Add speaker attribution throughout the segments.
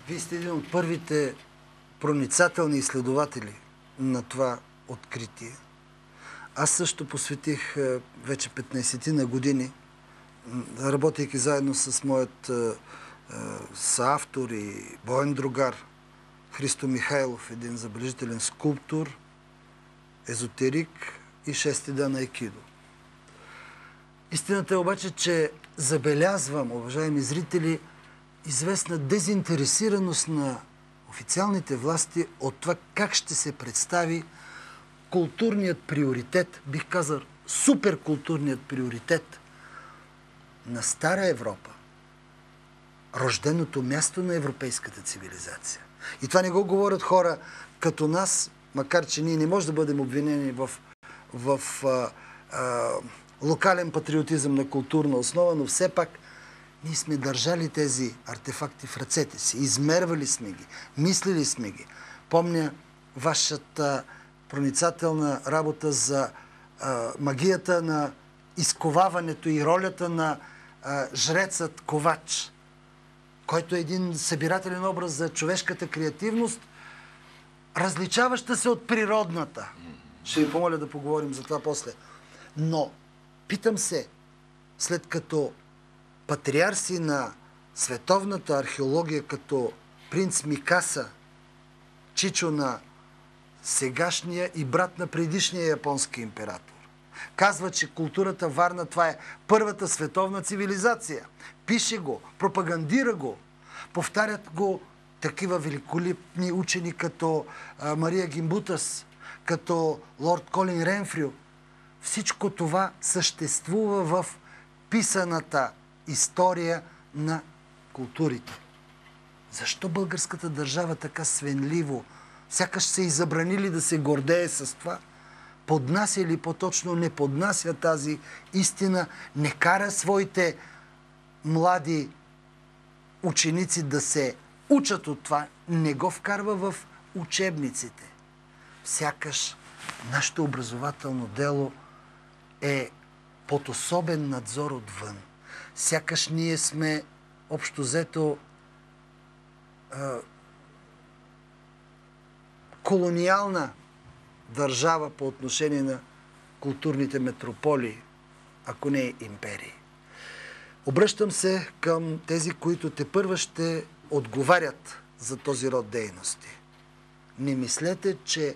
Speaker 1: Вие сте един от първите проницателни изследователи на това откритие. Аз също посветих вече 15 години, работейки заедно с моят съавтор и боен другар Христо Михайлов, един забележителен скулптор, езотерик и шести дан айкидо. Истината е обаче, че забелязвам, уважаеми зрители, известна дезинтересираност на официалните власти от това как ще се представи културният приоритет, бих казал суперкултурният приоритет на Стара Европа, рожденото място на европейската цивилизация. И това не го говорят хора като нас, макар че ние не можем да бъдем обвинени в локален патриотизъм на културна основа, но все пак ние сме държали тези артефакти в ръцете си, измервали сме ги, мислили сме ги. Помня вашата проницателна работа за магията на изковаването и ролята на жрецът ковач, който е един събирателен образ за човешката креативност, различаваща се от природната. Ще ви помоля да поговорим за това после. Но, питам се, след като патриарси на световната археология, като принц Микаса, чичо на сегашния и брат на предишния японски император, казва, че културата Варна това е първата световна цивилизация. Пише го, пропагандира го, повтарят го такива великолепни учени като Мария Гимбутас, като лорд Колин Ренфрю. Всичко това съществува в писаната история на културите. Защо българската държава така свенливо, сякаш се и забранили да се гордее с това, поднася или по-точно не поднася тази истина, не кара своите млади ученици да се учат от това, не го вкарва в учебниците. Сякаш нашето образователно дело е под особен надзор отвън. Сякаш ние сме общо взето колониална държава по отношение на културните метрополии, ако не империи. Обръщам се към тези, които тепърва ще отговарят за този род дейности. Не мислете, че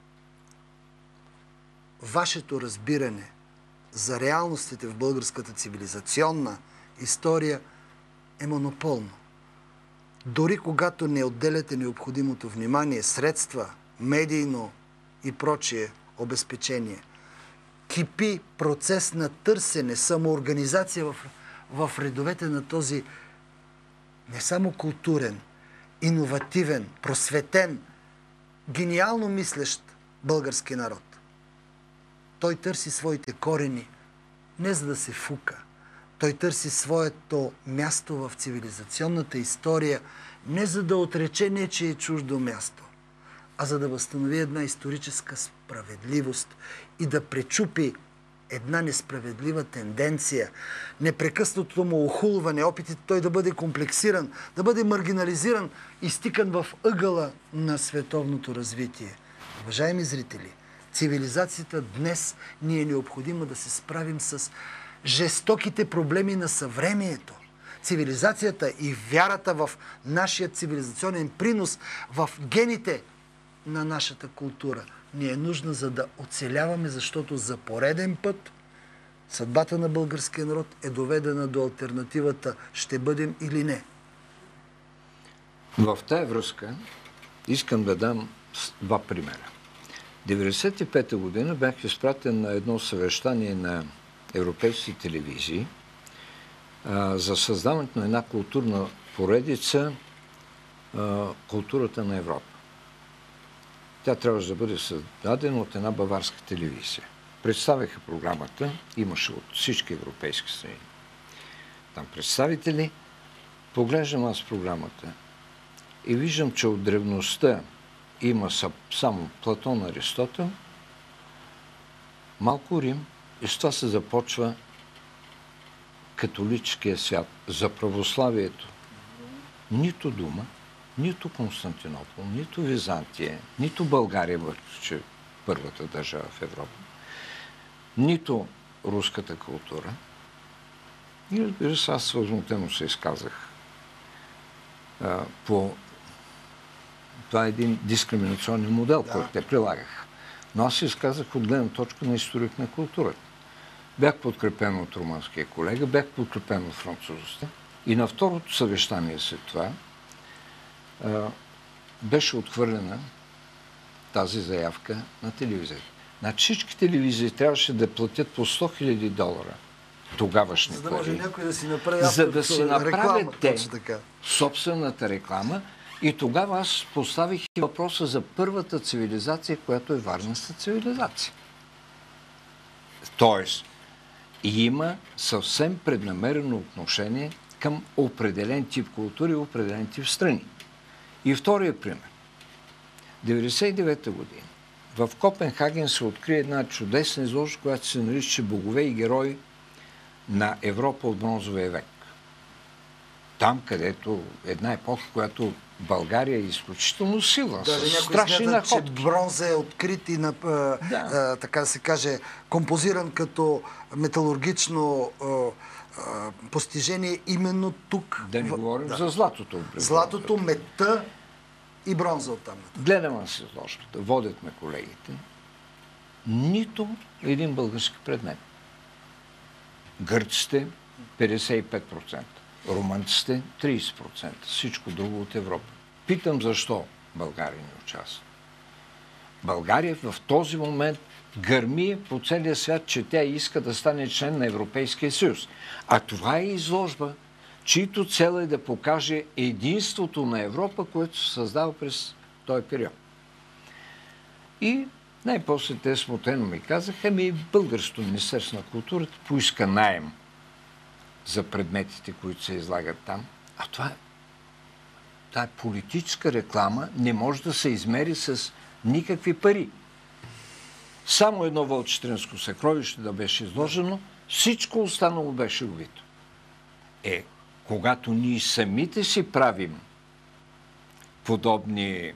Speaker 1: вашето разбиране за реалностите в българската цивилизационна история е монополно. Дори когато не отделяте необходимото внимание, средства, медийно и прочие обезпечение, кипи процес на търсене, самоорганизация в редовете на този не само културен, иновативен, просветен, гениално мислещ български народ. Той търси своите корени не за да се фука. Той търси своето място в цивилизационната история не за да отрече нечие чуждо място, а за да възстанови една историческа справедливост и да пречупи една несправедлива тенденция, непрекъснатото му охулване, опитите той да бъде комплексиран, да бъде маргинализиран, изтикан в ъгъла на световното развитие. Уважаеми зрители, цивилизацията днес ни е необходимо да се справим с жестоките проблеми на съвремието. Цивилизацията и вярата в нашия цивилизационен принос, в гените на нашата култура ни е нужна, за да оцеляваме, защото за пореден път съдбата на българския народ е доведена до алтернативата ще бъдем или не.
Speaker 2: В тая връзка искам да дам два примера. 1995 година бях изпратен на едно съвещание на европейски телевизии за създаването на една културна поредица културата на Европа. Тя трябваше да бъде създадена от една баварска телевизия. Представяха програмата, имаше от всички европейски страни там представители. Поглеждам аз програмата и виждам, че от древността има само Платон, Аристотел, малко Рим и с това се започва католическия свят. За православието нито дума, нито Константинопол, нито Византия, нито България, че е първата държава в Европа, нито руската култура. И разбира се, аз възмутено се изказах по... Това е един дискриминационен модел, който те прилагаха. Но аз се изказах от гледна точка на историк на културата. Бях подкрепен от румънския колега, бях подкрепен от французите. И на второто съвещание след това беше отхвърлена тази заявка на телевизията. Значи всички телевизии трябваше да платят по $100,000 тогавашни
Speaker 1: пари. За да може някой да си направи
Speaker 2: за да си направят те
Speaker 1: така
Speaker 2: собствената реклама. И тогава аз поставих и въпроса за първата цивилизация, която е варненската цивилизация. Тоест, има съвсем преднамерено отношение към определен тип култури и определен тип страни. И втория пример. 1999 година в Копенхаген се откри една чудесна изложба, която се нарича "Богове и герои на Европа от бронзовия век". Там, където една епоха, която България е изключително силна,
Speaker 1: даже
Speaker 2: с страшни находки.
Speaker 1: че бронза е открит и така да се каже, композиран като металургично постижение именно тук.
Speaker 2: Да не говорим за златото.
Speaker 1: Златото, метта и бронза оттам.
Speaker 2: Гледаме се изложбата, водят ме колегите. Нито един български предмет. Гърците 55%, румънците 30%, всичко друго от Европа. Питам защо България не участва. България в този момент гърми по целия свят, че тя иска да стане член на Европейския съюз. А това е изложба, чието цел е да покаже единството на Европа, което се създава през този период. И най-после те смутено ми казаха, Българското министерство на културата поиска наем за предметите, които се излагат там. А това е политическа реклама, не може да се измери с никакви пари. Само едно вълчетринско съкровище да беше изложено, всичко останало беше убито. Когато ние самите си правим подобни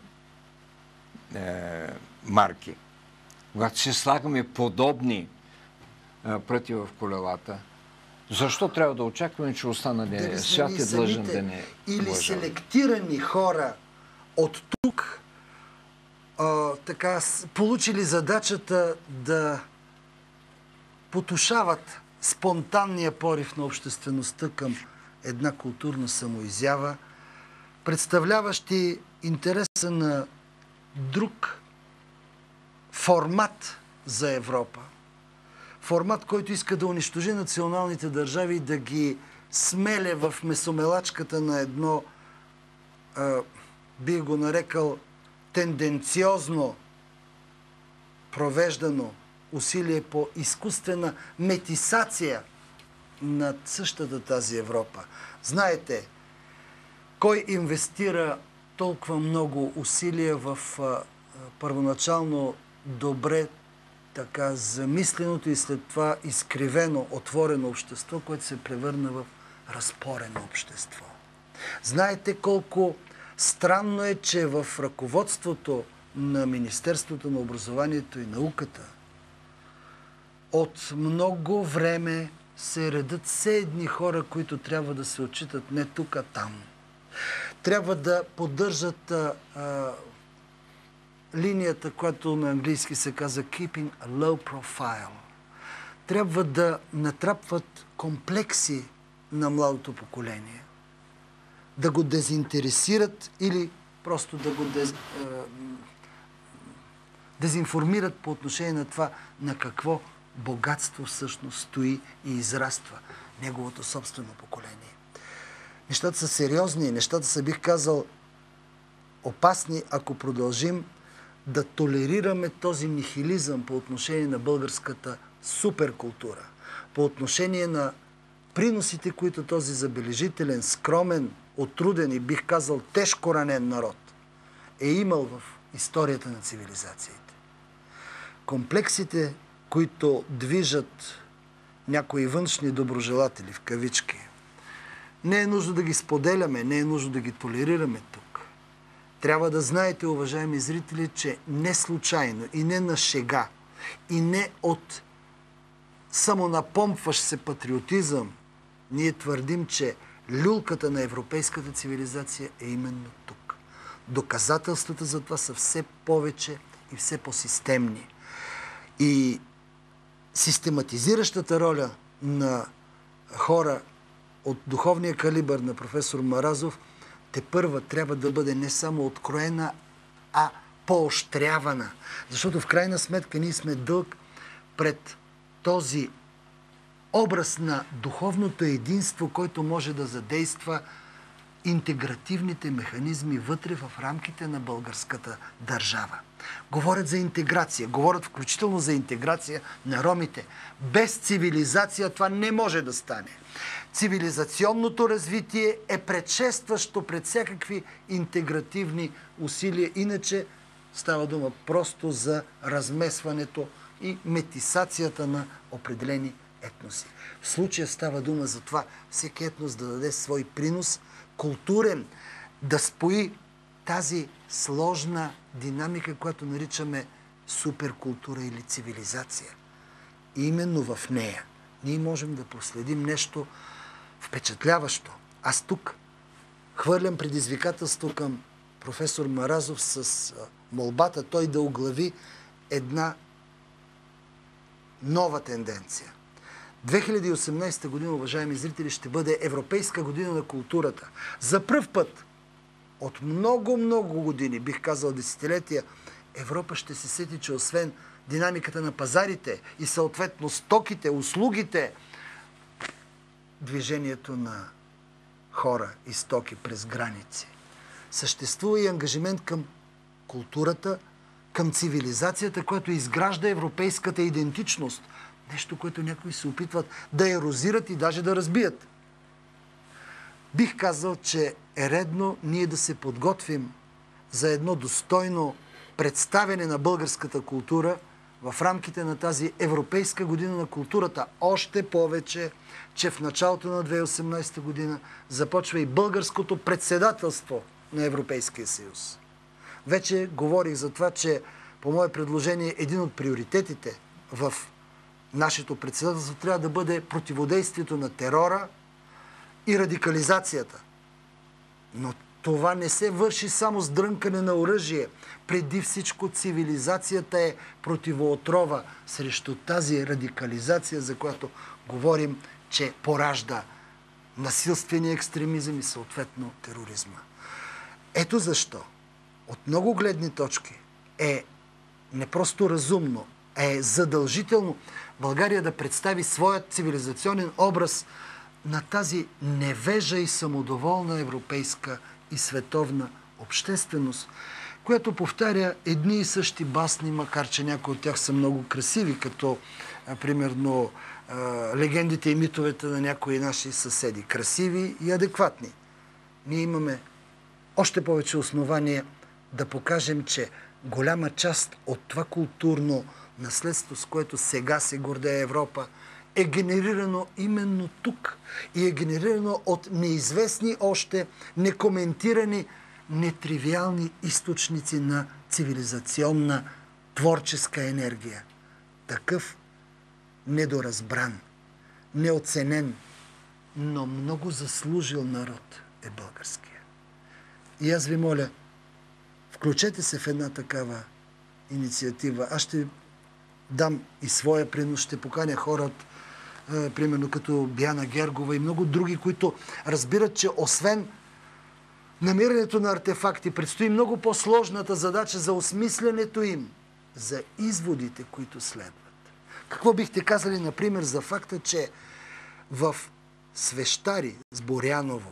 Speaker 2: марки, когато си слагаме подобни пръти в колелата, защо трябва да очакваме, че останалият свят е длъжен да не
Speaker 1: или
Speaker 2: уважава?
Speaker 1: селектирани хора от тук получили задачата да потушават спонтанния порив на обществеността към една културна самоизява, представляващи интереса на друг формат за Европа. Формат, който иска да унищожи националните държави и да ги смеле в месомелачката на едно, бих го нарекал, тенденциозно провеждано усилие по изкуствена метисация на същата тази Европа. Знаете, кой инвестира толкова много усилия в първоначално добре така замисленото и след това изкривено, отворено общество, което се превърна в разпорено общество. Знаете колко странно е, че в ръководството на Министерството на образованието и науката от много време се редят все едни хора, които трябва да се отчитат не тук, а там. Трябва да поддържат линията, която на английски се казва keeping a low profile. Трябва да натрапват комплекси на младото поколение. Да го дезинтересират или просто да го дезинформират по отношение на това на какво богатство всъщност стои и израства неговото собствено поколение. Нещата са сериозни, нещата са, бих казал, опасни, ако продължим да толерираме този нихилизъм по отношение на българската суперкултура, по отношение на приносите, които този забележителен, скромен, отруден и, бих казал, тежко ранен народ е имал в историята на цивилизациите. Комплексите, които движат някои външни доброжелатели, в кавички, не е нужно да ги споделяме, не е нужно да ги толерираме тук. Трябва да знаете, уважаеми зрители, че не случайно и не на шега, и не от самонапомпващ се патриотизъм, ние твърдим, че люлката на европейската цивилизация е именно тук. Доказателствата за това са все повече и все по-системни. И систематизиращата роля на хора от духовния калибър на професор Маразов тепърва трябва да бъде не само откроена, а поощрявана. Защото в крайна сметка ние сме дълг пред този образ на духовното единство, който може да задейства интегративните механизми вътре в рамките на българската държава. Говорят за интеграция, говорят включително за интеграция на ромите. Без цивилизация това не може да стане. Цивилизационното развитие е предшестващо пред всякакви интегративни усилия. Иначе става дума просто за размесването и метисацията на определени етноси. В случая става дума за това всеки етнос да даде свой принос, културен, да спои тази сложна динамика, която наричаме суперкултура или цивилизация. И именно в нея ние можем да проследим нещо впечатляващо. Аз тук хвърлям предизвикателство към професор Маразов с молбата той да оглави една нова тенденция. 2018 година, уважаеми зрители, ще бъде Европейска година на културата. За пръв път от много години, бих казал десетилетия, Европа ще се сети, че освен динамиката на пазарите и съответно стоките, услугите, движението на хора и стоки през граници, съществува и ангажимент към културата, към цивилизацията, която изгражда европейската идентичност. Нещо, което някои се опитват да ерозират и даже да разбият. Бих казал, че е редно ние да се подготвим за едно достойно представяне на българската култура в рамките на тази Европейска година на културата. Още повече, че в началото на 2018 година започва и българското председателство на Европейския съюз. Вече говорих за това, че по мое предложение един от приоритетите в нашето председателство трябва да бъде противодействието на терора и радикализацията. Но това не се върши само с дрънкане на оръжие. Преди всичко цивилизацията е противоотрова срещу тази радикализация, за която говорим, че поражда насилствения екстремизъм и съответно тероризма. Ето защо от много гледни точки е не просто разумно, е задължително България да представи своят цивилизационен образ на тази невежа и самодоволна европейска и световна общественост, която повтаря едни и същи басни, макар че някои от тях са много красиви, като примерно легендите и митовете на някои наши съседи. Красиви и адекватни. Ние имаме още повече основания да покажем, че голяма част от това културно наследство, с което сега се гордее Европа, е генерирано именно тук и е генерирано от неизвестни още, некоментирани, нетривиални източници на цивилизационна творческа енергия. Такъв недоразбран, неоценен, но много заслужил народ е българския. И аз ви моля, включете се в една такава инициатива. Аз ще дам и своя принос, ще поканя хората, примерно като Биана Гергова и много други, които разбират, че освен намирането на артефакти, предстои много по-сложната задача за осмислянето им, за изводите, които следват. Какво бихте казали, например, за факта, че в Свещари с Боряново,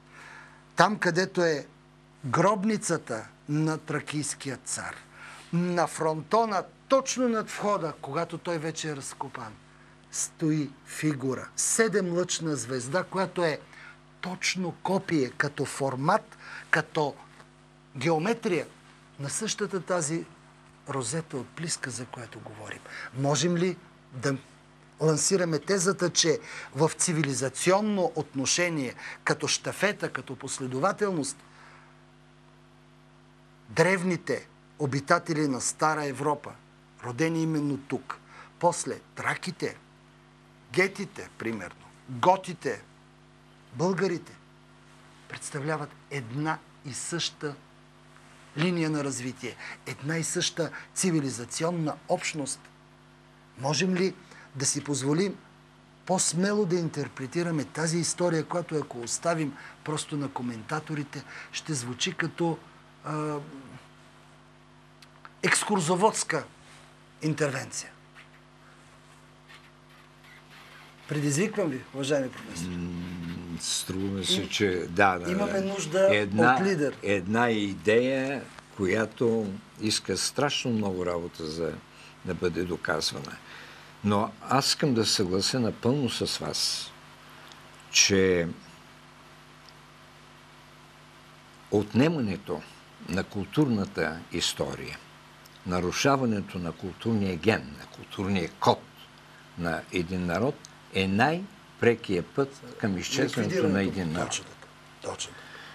Speaker 1: там където е гробницата на тракийския цар, на фронтона, точно над входа, когато той вече е разкопан, стои фигура, 7-лъчна звезда, която е точно копие, като формат, като геометрия на същата тази розета от Плиска, за която говорим. Можем ли да лансираме тезата, че в цивилизационно отношение, като щафета, като последователност, древните обитатели на Стара Европа, родени именно тук. После траките, гетите, примерно, готите, българите, представляват една и съща линия на развитие, една и съща цивилизационна общност. Можем ли да си позволим по-смело да интерпретираме тази история, която ако оставим просто на коментаторите, ще звучи като екскурзоводска интервенция? Предизвиквам ви, уважаеми професор.
Speaker 2: Струва се, че
Speaker 1: имаме нужда от лидер.
Speaker 2: Една идея, която иска страшно много работа за да бъде доказвана. Но аз искам да съглася напълно с вас, че отнемането на културната история, нарушаването на културния ген, на културния код на един народ е най-прекия път към изчезването на един народ.
Speaker 1: Точно.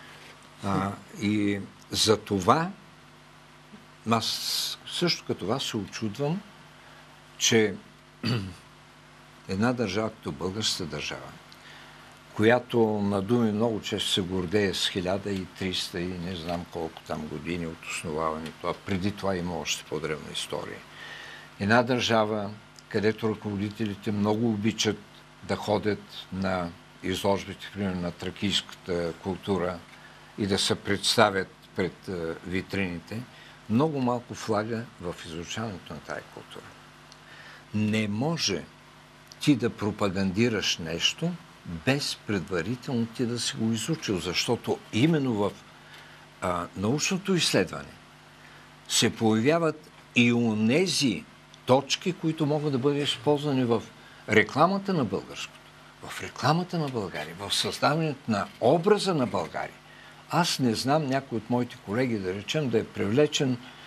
Speaker 2: И за това аз също като вас се очудвам, че една държава като българската държава, която на думи много често се гордее с 1300 и не знам колко там години от основаването, а преди това има още по-древна история. Една държава, където ръководителите много обичат да ходят на изложбите, примерно на тракийската култура и да се представят пред витрините, много малко влага в изучаването на тази култура. Не може ти да пропагандираш нещо, без предварително ти да си го изучил, защото именно в научното изследване се появяват и онези точки, които могат да бъдат използвани в рекламата на българското, в рекламата на България, в създаването на образа на България. Аз не знам някой от моите колеги, да речем, да е привлечен,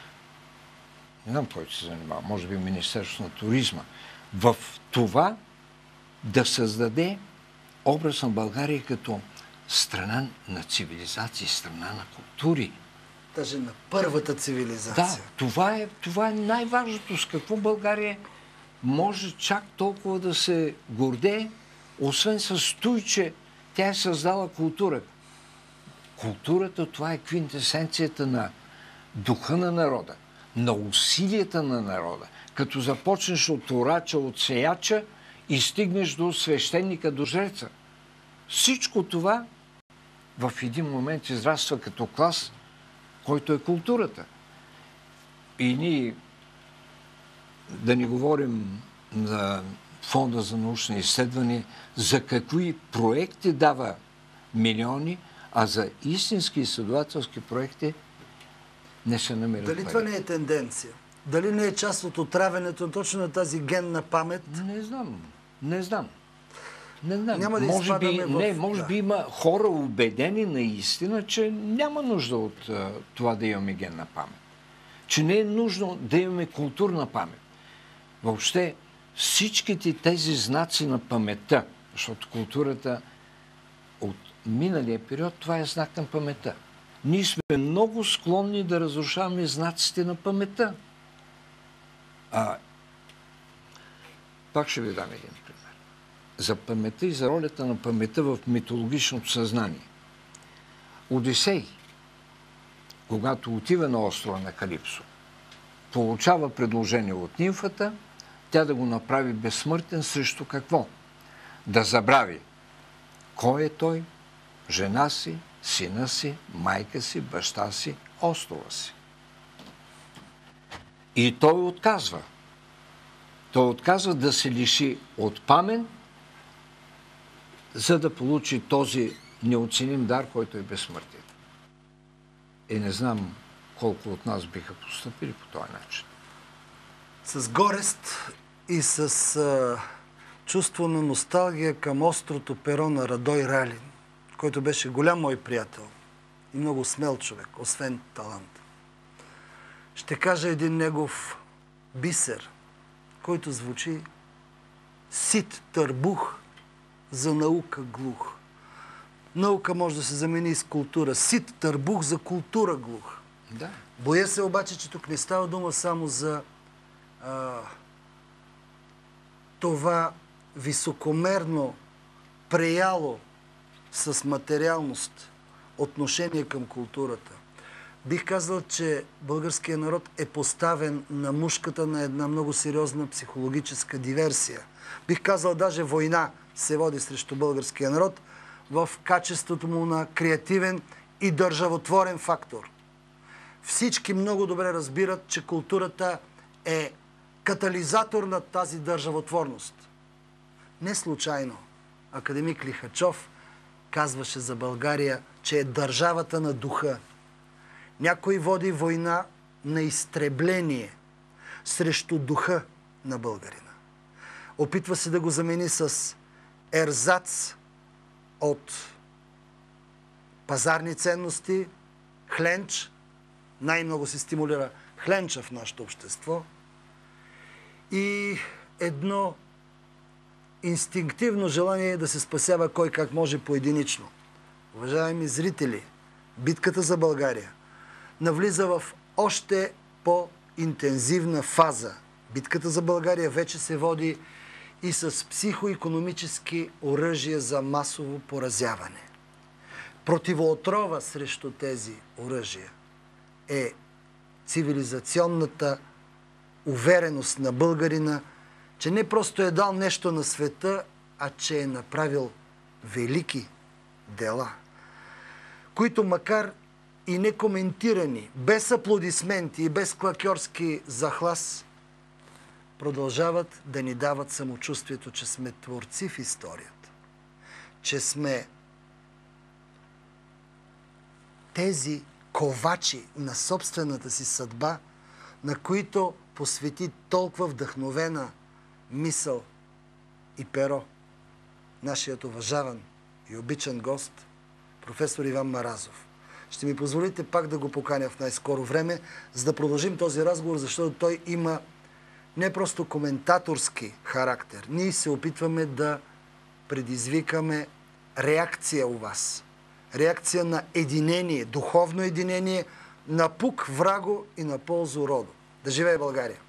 Speaker 2: не знам кой се занимава, може би Министерството на туризма, в това да създаде образ на България като страна на цивилизации, страна на култури.
Speaker 1: Даже на първата цивилизация.
Speaker 2: Да, това е най-важното. С какво България може чак толкова да се гордее, освен с той, че тя е създала култура. Културата, това е квинтесенцията на духа на народа, на усилията на народа. Като започнеш от орача, от сеяча и стигнеш до свещеника, до жреца. Всичко това в един момент израства като клас, който е културата. И ние, да не говорим за Фонда за научни изследвания, за какви проекти дава милиони, а за истински изследователски проекти не се намират.
Speaker 1: Дали това не е тенденция? Дали не е част от отравянето точно на тази генна памет?
Speaker 2: Не знам.
Speaker 1: Няма да
Speaker 2: може би има хора убедени наистина, че няма нужда от това да имаме генна памет. Че не е нужно да имаме културна памет. Въобще всичките тези знаци на паметта, защото културата от миналия период, това е знак на паметта. Ние сме много склонни да разрушаваме знаците на паметта. Пак ще ви дам един пример. За паметта и за ролята на паметта в митологичното съзнание. Одисей, когато отива на острова на Калипсо, получава предложение от нимфата, тя да го направи безсмъртен срещу какво? Да забрави кой е той, жена си, сина си, майка си, баща си, острова си. И той отказва. Той отказва да се лиши от памет, за да получи този неоценим дар, който е безсмъртен. И не знам колко от нас биха постъпили по този начин.
Speaker 1: С горест и с чувство на носталгия към острото перо на Радой Ралин, който беше голям мой приятел и много смел човек, освен талант. Ще кажа един негов бисер, който звучи: сит търбух, за наука глух. Наука може да се замени с култура. Сит търбух, за култура глух.
Speaker 2: Да.
Speaker 1: Боя се обаче, че тук не става дума само за това високомерно, преяло с материалност отношение към културата. Бих казал, че българският народ е поставен на мушката на една много сериозна психологическа диверсия. Бих казал, даже война се води срещу българския народ в качеството му на креативен и държавотворен фактор. Всички много добре разбират, че културата е катализатор на тази държавотворност. Не случайно академик Лихачов казваше за България, че е държавата на духа. Някой води война на изтребление срещу духа на българина. Опитва се да го замени с ерзац от пазарни ценности, хленч. Най-много се стимулира хленча в нашето общество. И едно инстинктивно желание да се спасява кой как може поединично. Уважаеми зрители, битката за България навлиза в още по-интензивна фаза. Битката за България вече се води и с психоекономически оръжия за масово поразяване. Противоотрова срещу тези оръжия е цивилизационната увереност на българина, че не просто е дал нещо на света, а че е направил велики дела, които макар и некоментирани, без аплодисменти и без клакьорски захлас, продължават да ни дават самочувствието, че сме творци в историята, че сме тези ковачи на собствената си съдба, на които посвети толкова вдъхновена мисъл и перо нашият уважаван и обичан гост, професор Иван Маразов. Ще ми позволите пак да го поканя в най-скоро време, за да продължим този разговор, защото той има не просто коментаторски характер. Ние се опитваме да предизвикаме реакция у вас. Реакция на единение, духовно единение, на пук враго и на ползу родо. Да живее България!